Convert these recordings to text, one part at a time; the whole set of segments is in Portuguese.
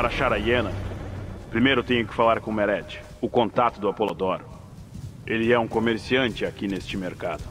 achar a hiena, primeiro tenho que falar com Meret, o contato do Apolodoro. Ele é um comerciante aqui neste mercado.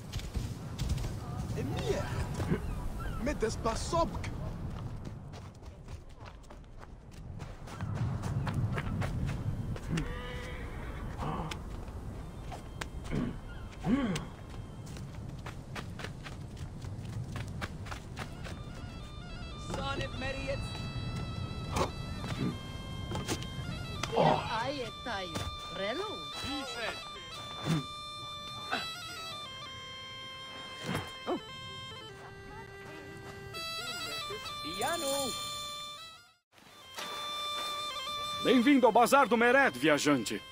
Bem-vindo ao Bazar do Meret, viajante.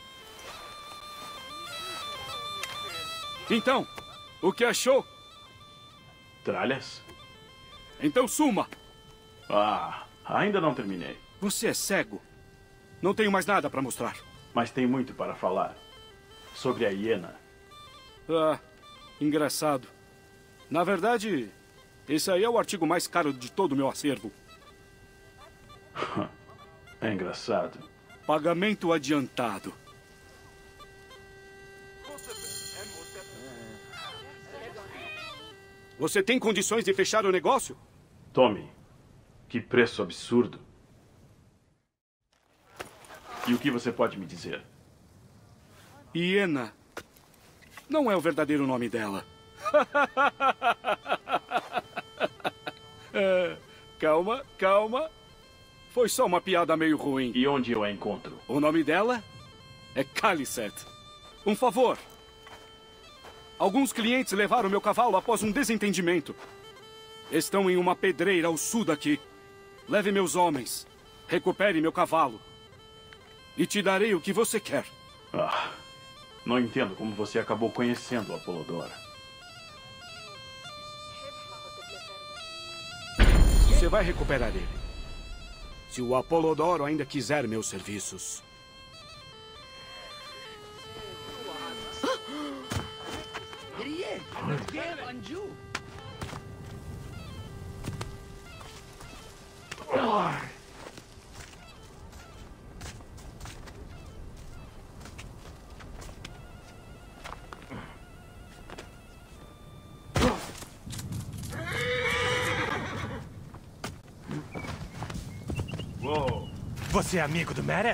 Então, o que achou? Tralhas? Então suma! Ah, ainda não terminei. Você é cego. Não tenho mais nada para mostrar. Mas tem muito para falar. Sobre a hiena. Ah, engraçado. Na verdade, esse aí é o artigo mais caro de todo o meu acervo. É engraçado. Pagamento adiantado. Você tem condições de fechar o negócio? Tome. Que preço absurdo. E o que você pode me dizer? Hiena. Não é o verdadeiro nome dela. Calma, calma. Foi só uma piada meio ruim. E onde eu a encontro? O nome dela é Khaliset. Um favor. Alguns clientes levaram meu cavalo após um desentendimento. Estão em uma pedreira ao sul daqui. Leve meus homens. Recupere meu cavalo. E te darei o que você quer. Ah, não entendo como você acabou conhecendo o Apolodoro. Você vai recuperar ele. Se o Apolodoro ainda quiser meus serviços. Você é amigo do Meret?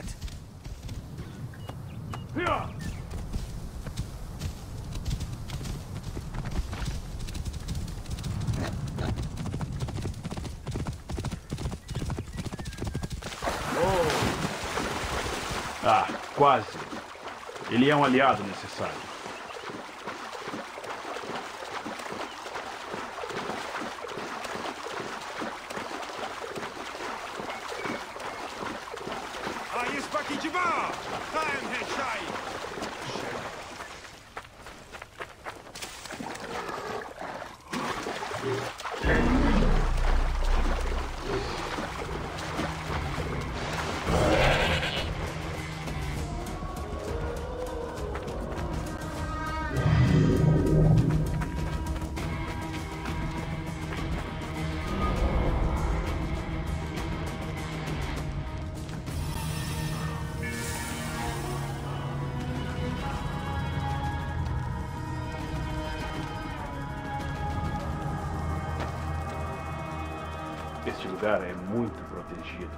Ah, quase. Ele é um aliado necessário. Este lugar é muito protegido.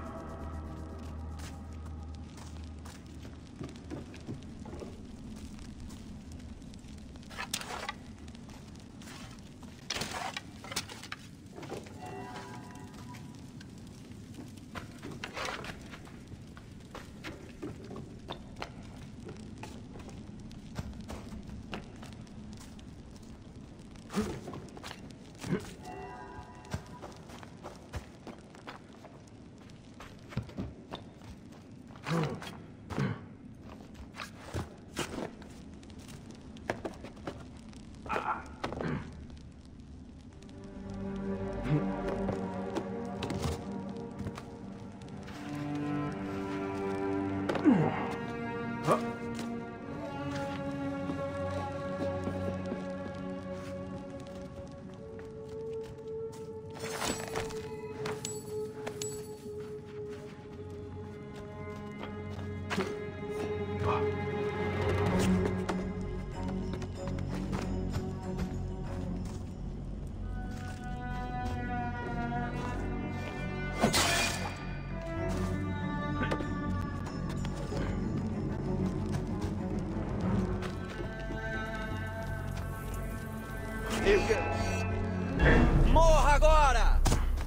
Eu quero... Morra agora!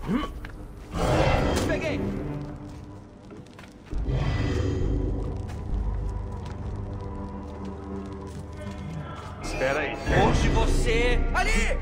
Peguei! Espera aí. Hoje você... Ali!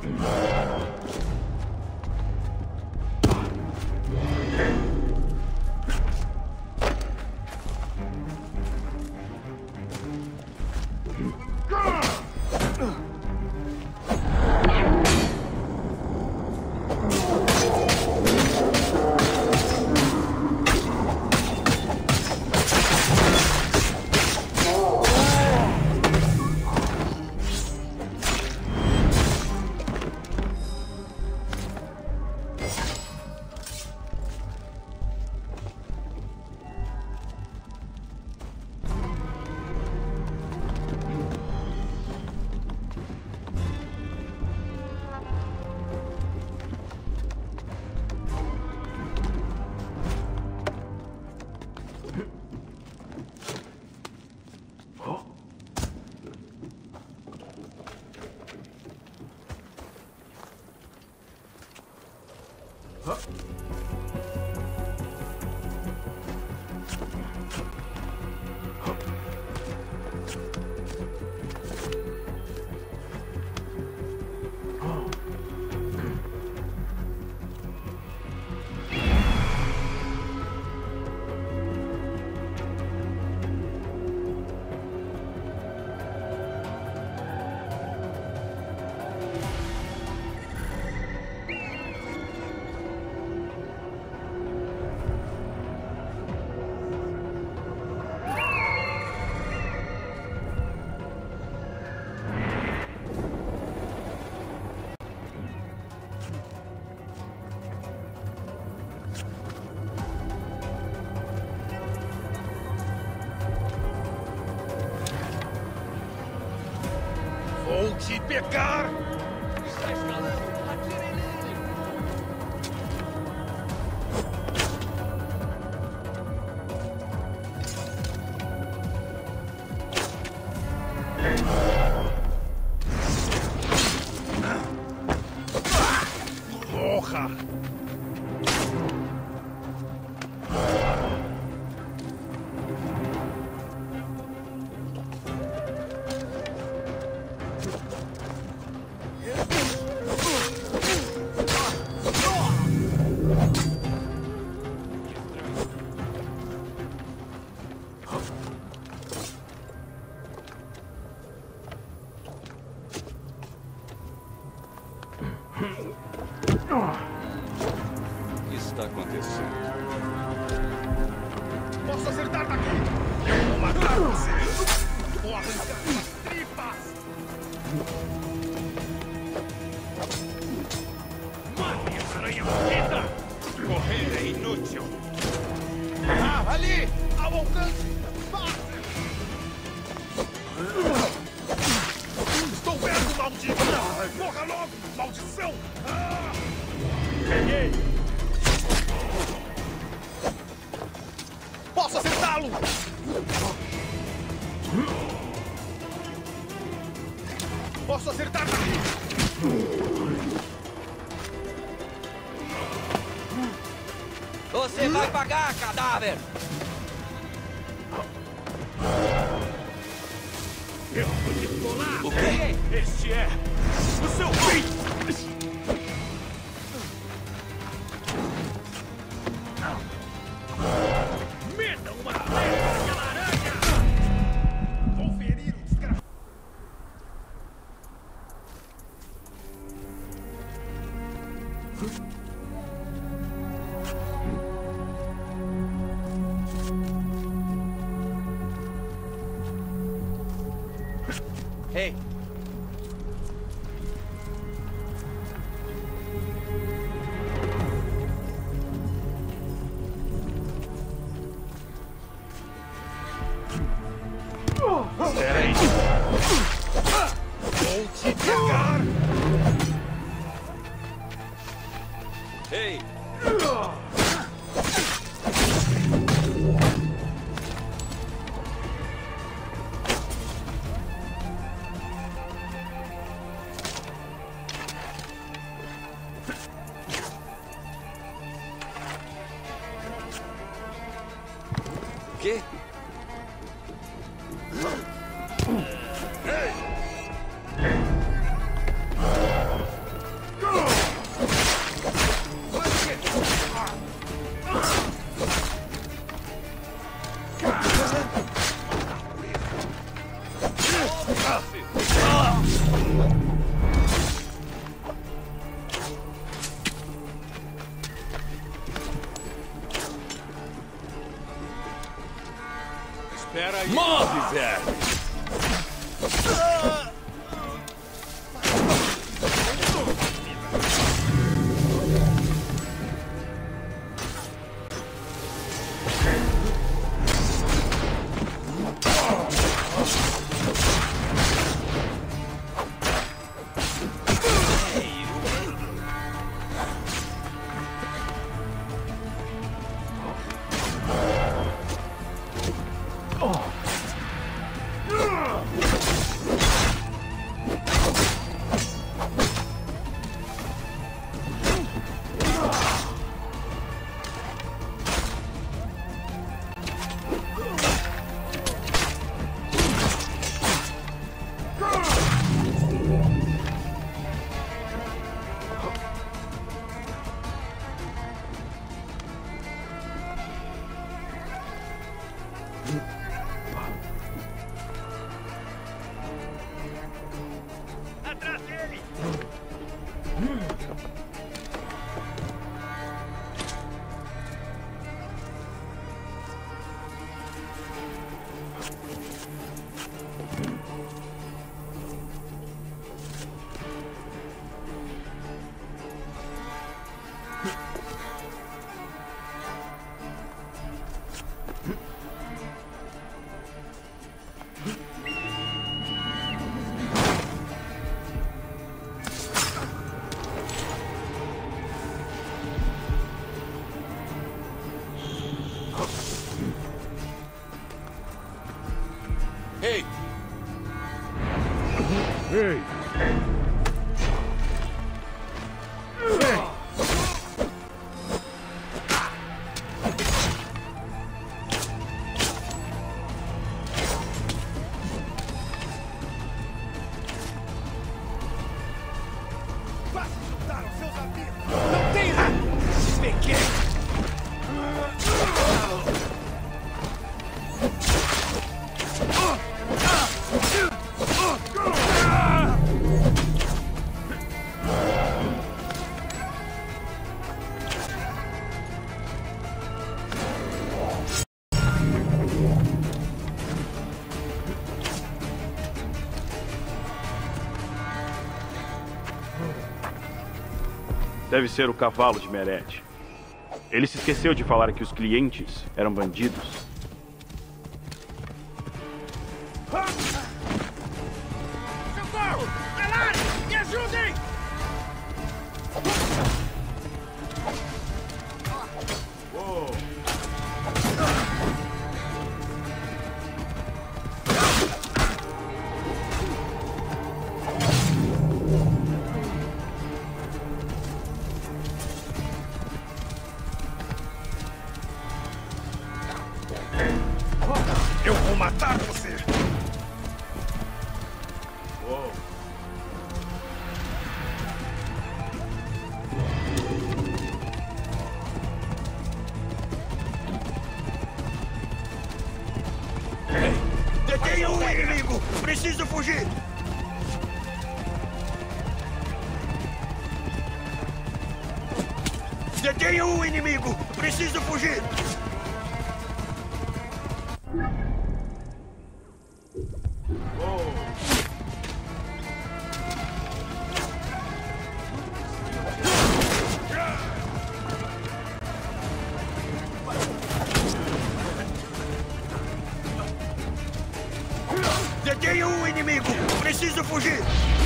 Vou te pegar! Está escalando! Atirem nele! Morra! O que está acontecendo? Posso acertar daqui! Eu vou matar você! Vou arrancar suas tripas! Mate essa aranha maldita! Correr é inútil! Ah, ali! Ao alcance! Passe! Estou perto, maldito! Morra logo, maldição! Peguei! Posso acertá-lo! Posso acertar daqui! Você vai pagar, cadáver! Eu vou te colar! O quê? Este é o seu fim! Meta uma flecha naquela aranha! Vou ferir o desgraçado! Ei! Espera aí! Vou te pegar! Ei! quê? Espera aí. Morre, velho! Atrás dele! Ei! Ei! Vá se juntar aos seus amigos! Não tem nada! Pequeno! Deve ser o cavalo de Meret. Ele se esqueceu de falar que os clientes eram bandidos. Socorro! Alari! Me ajudem! Eu vou matar você! Detenha o inimigo! Preciso fugir! Detenha o inimigo! Preciso fugir! Detenha o inimigo! Preciso fugir!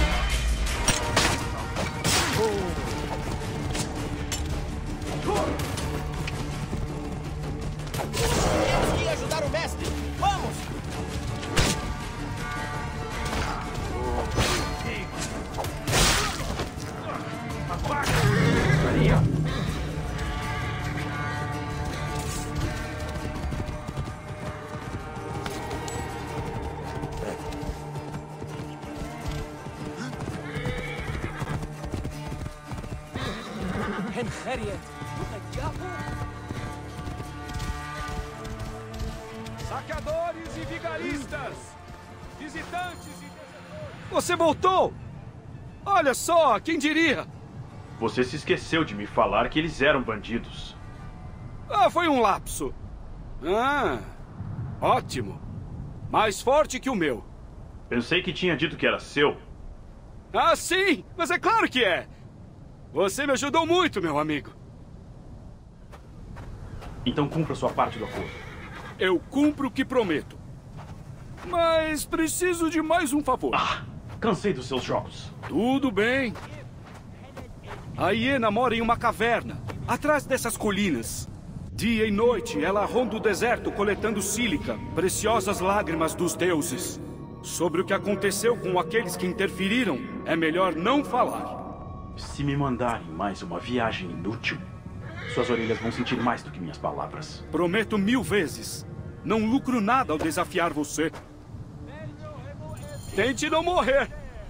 Temos que ajudar o mestre! Vamos! Saqueadores e vigaristas! Visitantes e desertores! Você voltou! Olha só, quem diria? Você se esqueceu de me falar que eles eram bandidos. Ah, foi um lapso. Ah, ótimo. Mais forte que o meu. Pensei que tinha dito que era seu. Ah, sim! Mas é claro que é! Você me ajudou muito, meu amigo. Então cumpra sua parte do acordo. Eu cumpro o que prometo. Mas preciso de mais um favor. Ah, cansei dos seus jogos. Tudo bem. A hiena mora em uma caverna, atrás dessas colinas. Dia e noite, ela ronda o deserto coletando sílica, preciosas lágrimas dos deuses. Sobre o que aconteceu com aqueles que interferiram, é melhor não falar. Se me mandarem mais uma viagem inútil, suas orelhas vão sentir mais do que minhas palavras. Prometo 1000 vezes. Não lucro nada ao desafiar você. Tente não morrer.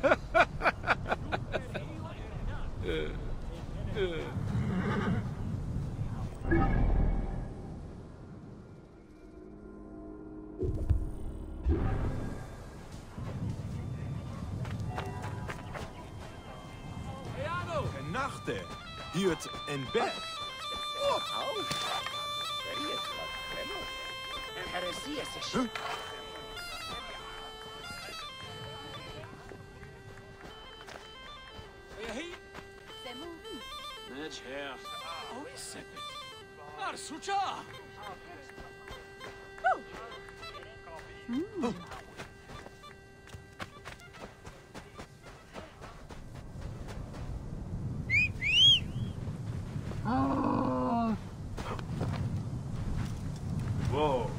Nachten huurt een bed. Uou.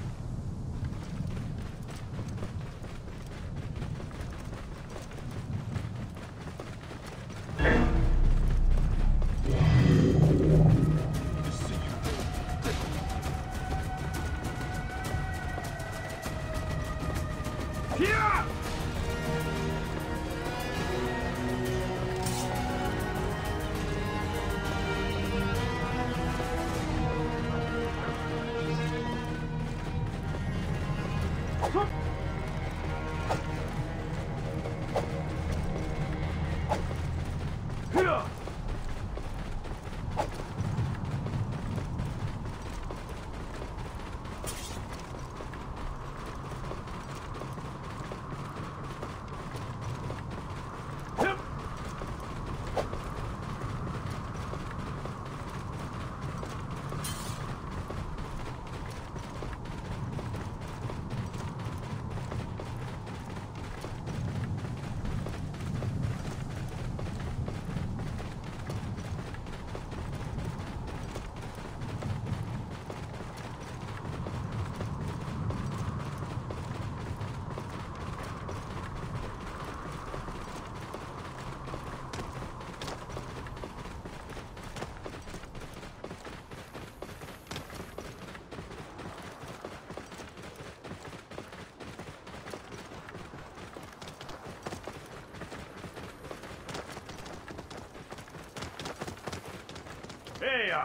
Eia!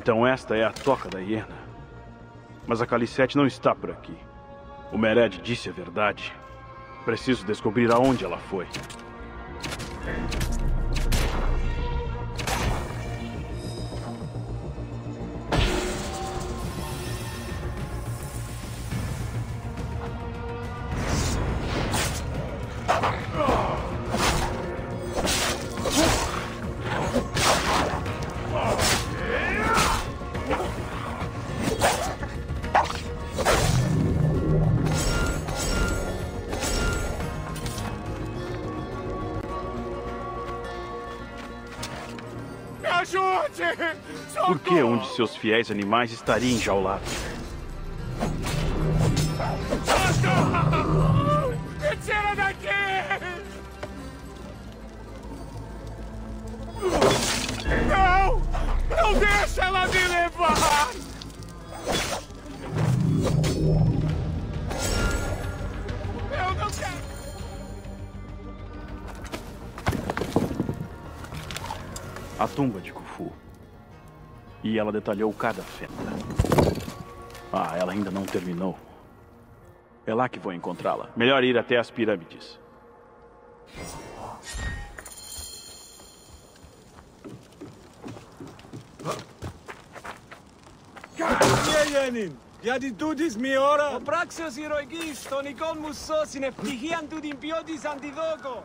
Então esta é a Toca da Hiena. Mas a Khalisset não está por aqui. O Mered disse a verdade. Preciso descobrir aonde ela foi. Por que um de seus fiéis animais estaria enjaulado? Me tira daqui! Não! Não deixa ela me levar! Eu não quero! A tumba de Khufu. E ela detalhou cada fenda. Ah, ela ainda não terminou. É lá que vou encontrá-la. Melhor ir até as pirâmides. Για την τούτης μη ώρα. Ο πράξιος ηρωικής των οικών μου σώσιν ευτυχίαν του την ποιότης αντιδόκο.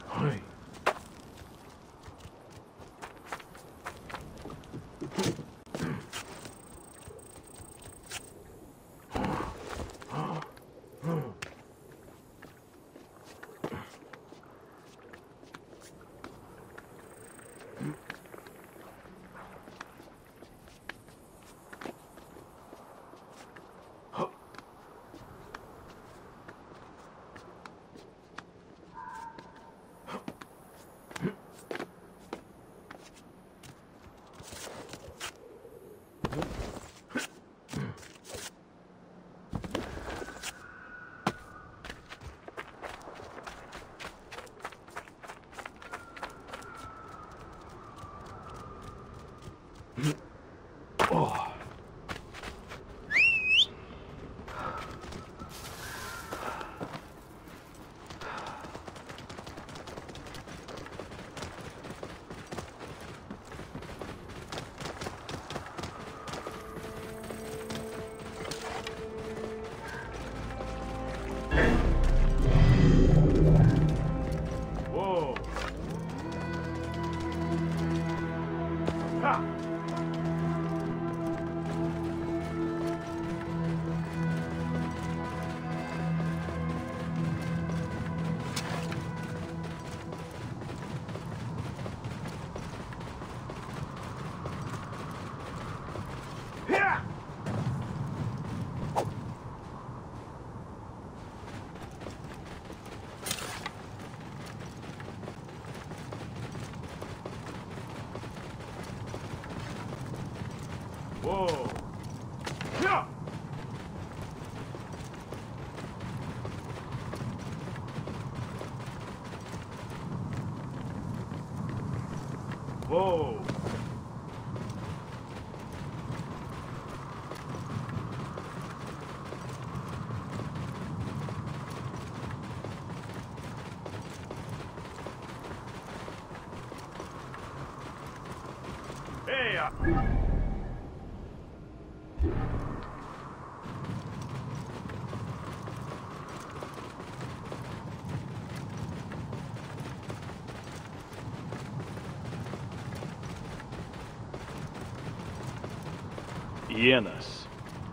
Hienas.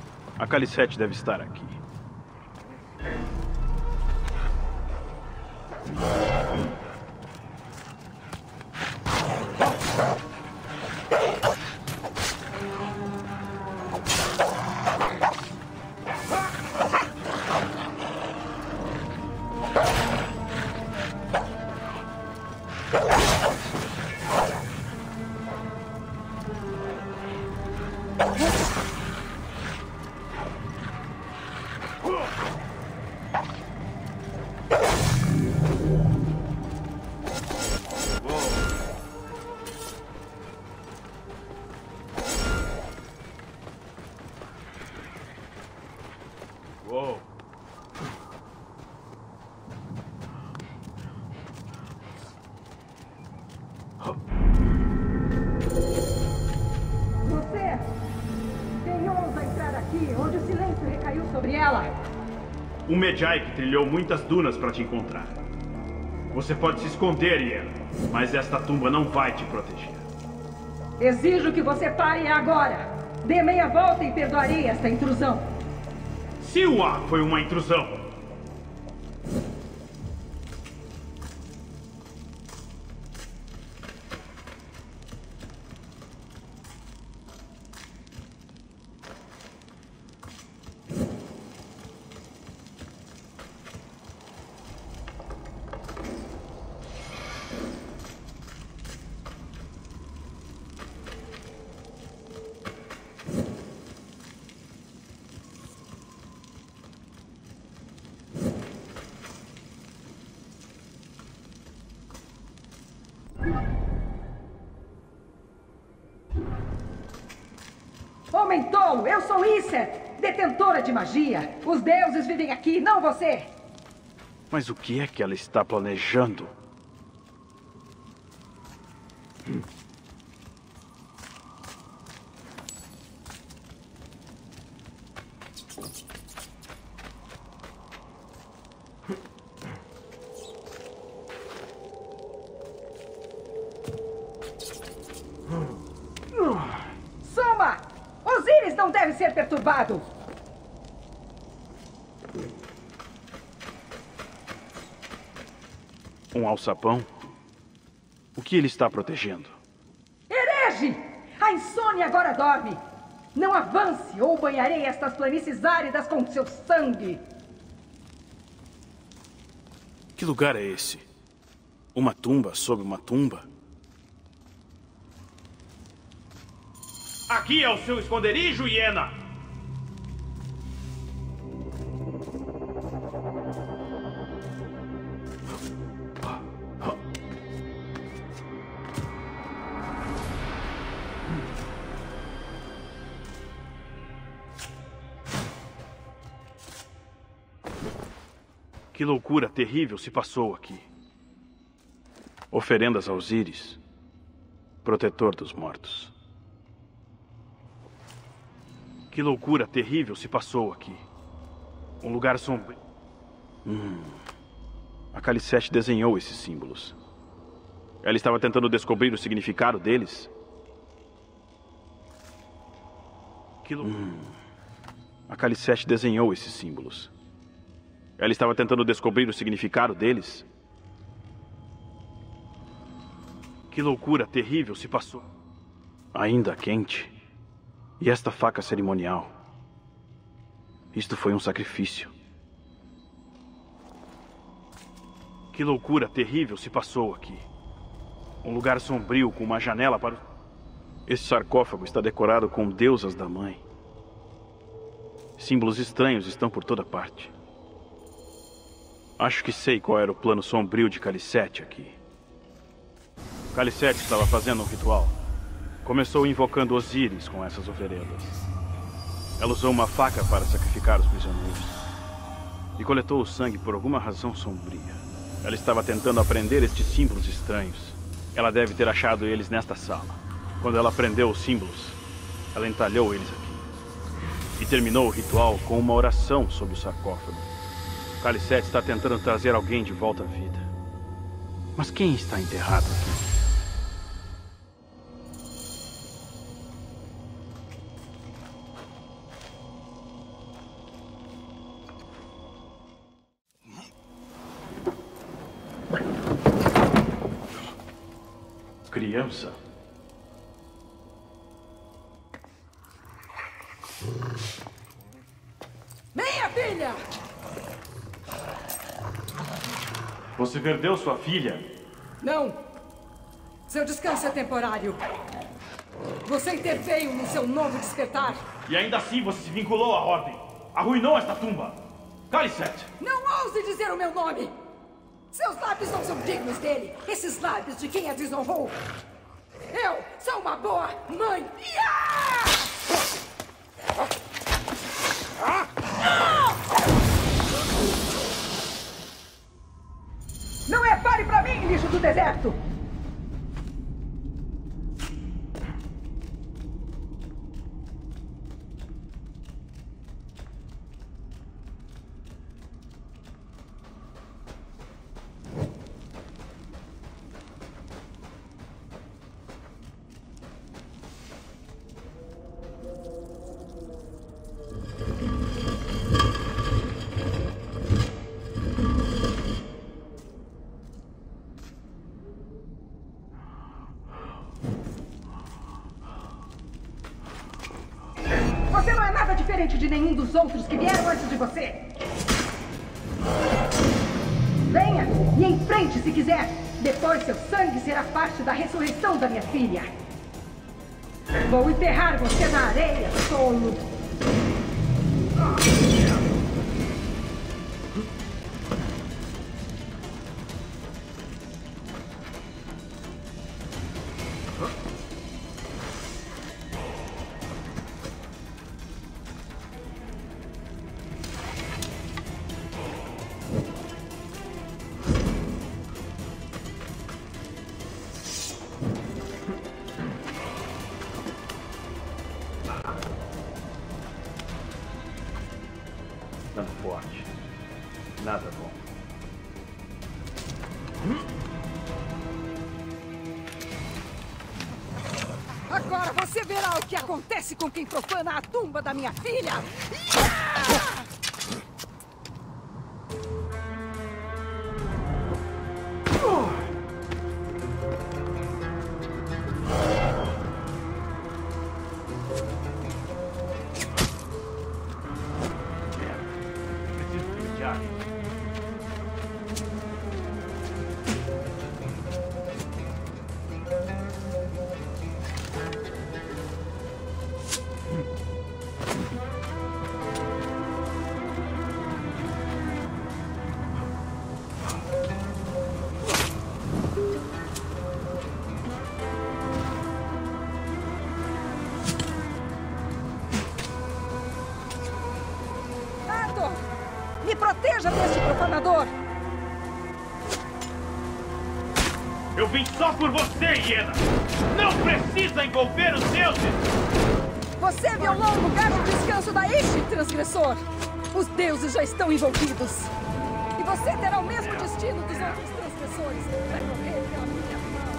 A Khalisset deve estar aqui. Um Medjay que trilhou muitas dunas para te encontrar. Você pode se esconder, Iena, mas esta tumba não vai te proteger. Exijo que você pare agora. Dê meia volta e perdoarei esta intrusão. Siwa foi uma intrusão. Homem tolo, eu sou Iset, detentora de magia. Os deuses vivem aqui, não você. Mas o que é que ela está planejando? Soma! Osíris não deve ser perturbado. Um alçapão? O que ele está protegendo? Herege! A insônia agora dorme. Não avance ou banharei estas planícies áridas com seu sangue. Que lugar é esse? Uma tumba sob uma tumba? Aqui é o seu esconderijo, Iena! Que loucura terrível se passou aqui. Oferendas a Osíris, protetor dos mortos. Que loucura terrível se passou aqui. Um lugar sombrio. A Khalisset desenhou esses símbolos. Ela estava tentando descobrir o significado deles. Que loucura. A Khalisset desenhou esses símbolos. Ela estava tentando descobrir o significado deles. Que loucura terrível se passou. Ainda quente. E esta faca cerimonial. Isto foi um sacrifício. Que loucura terrível se passou aqui. Um lugar sombrio com uma janela para... Esse sarcófago está decorado com deusas da mãe. Símbolos estranhos estão por toda parte. Acho que sei qual era o plano sombrio de Khalisset aqui. Khalisset estava fazendo um ritual. Começou invocando Osíris com essas oferendas. Ela usou uma faca para sacrificar os prisioneiros. E coletou o sangue por alguma razão sombria. Ela estava tentando aprender estes símbolos estranhos. Ela deve ter achado eles nesta sala. Quando ela aprendeu os símbolos, ela entalhou eles aqui. E terminou o ritual com uma oração sobre o sarcófago. Khalisset está tentando trazer alguém de volta à vida. Mas quem está enterrado aqui? Criança? Minha filha! Você perdeu sua filha? Não. Seu descanso é temporário. Você interveio no seu novo despertar. E ainda assim você se vinculou à Ordem. Arruinou esta tumba. Khalisset! Não ouse dizer o meu nome! Seus lábios não são dignos dele. Esses lábios de quem a desonrou. Eu sou uma boa mãe. Não é pare pra mim, lixo do deserto! diferente de nenhum dos outros que vieram antes de você. Venha e enfrente se quiser. Depois seu sangue será parte da ressurreição da minha filha. Vou enterrar você na areia, tolo. Ficando forte. Nada bom. Agora você verá o que acontece com quem profana a tumba da minha filha! Preciso remediar. Arthur, me proteja deste profanador! Eu vim só por você, hiena! Não precisa envolver os deuses! Você violou o lugar de descanso da Ishi, transgressor! Os deuses já estão envolvidos! E você terá o mesmo destino dos outros transgressores! Vai morrer pela minha mão!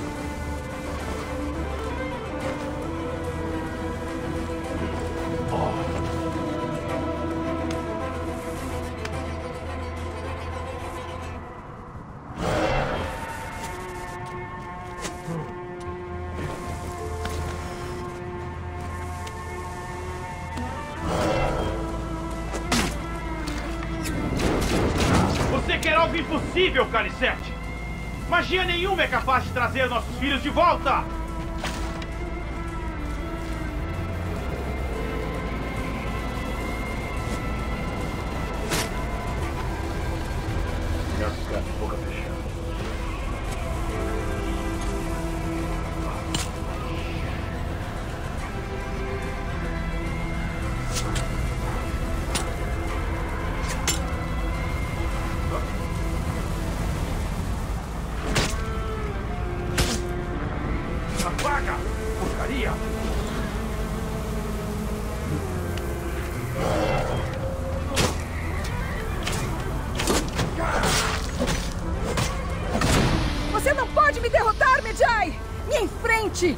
Você quer algo impossível, Calicete! Magia nenhuma é capaz de trazer nossos filhos de volta! Melhor ficar de boca fechada. Apaga! Porcaria! Você não pode me derrotar, Medjay! Me enfrente!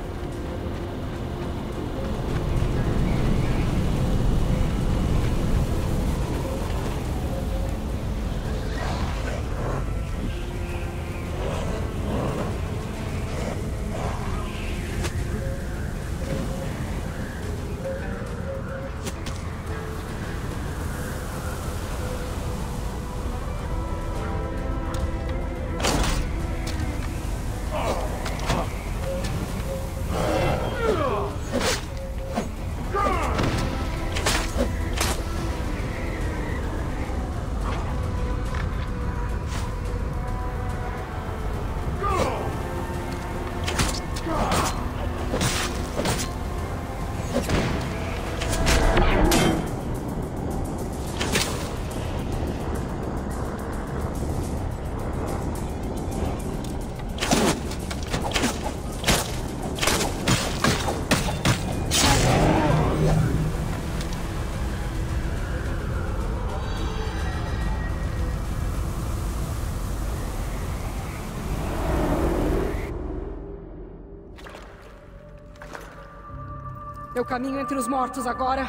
Eu caminho entre os mortos agora.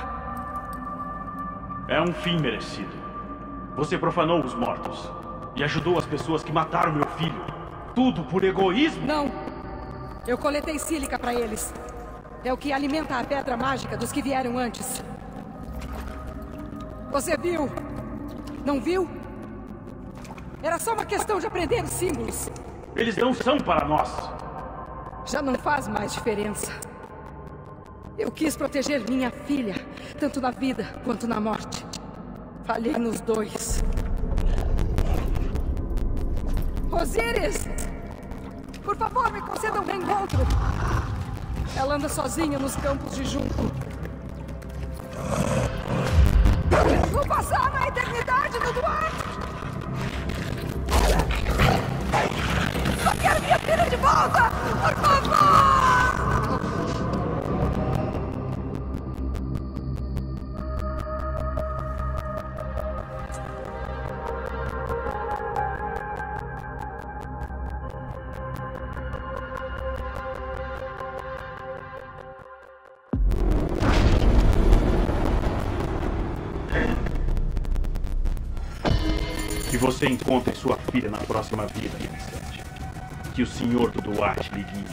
É um fim merecido. Você profanou os mortos e ajudou as pessoas que mataram meu filho. Tudo por egoísmo? Não. Eu coletei sílica para eles. É o que alimenta a pedra mágica dos que vieram antes. Você viu? Não viu? Era só uma questão de aprender os símbolos. Eles não são para nós. Já não faz mais diferença. Eu quis proteger minha filha, tanto na vida quanto na morte. Falhei nos dois. Osíris! Por favor, me conceda um reencontro. Ela anda sozinha nos campos de junco. Vou passar na eternidade no Duarte! Só quero minha filha de volta! Por favor! Que você encontre sua filha na próxima vida, Vicente. Que o senhor do Duarte lhe guie.